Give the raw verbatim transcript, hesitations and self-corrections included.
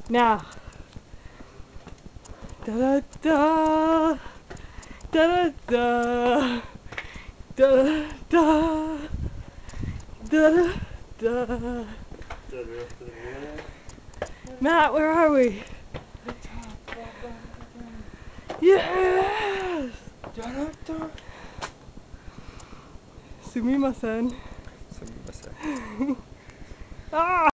Now. Da da da. Da da da. Da da da. Da da da. Matt, where are we? Yes! Sumimasen. Sumimasen. Ah!